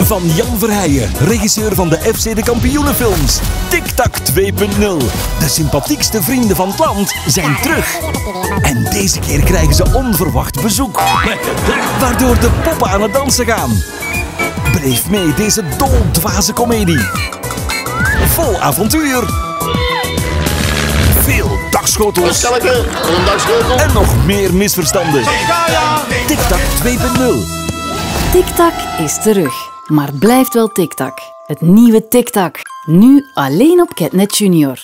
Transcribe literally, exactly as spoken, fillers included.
Van Jan Verheijen, regisseur van de F C de Kampioenenfilms. TikTak twee punt nul. De sympathiekste vrienden van het land zijn terug. En deze keer krijgen ze onverwacht bezoek. Waardoor de poppen aan het dansen gaan. Beleef mee deze doldwaze komedie. Vol avontuur. Veel dagschotels. En nog meer misverstanden. TikTak twee punt nul. TikTak is terug, maar blijft wel TikTak. Het nieuwe TikTak. Nu alleen op Catnet Junior.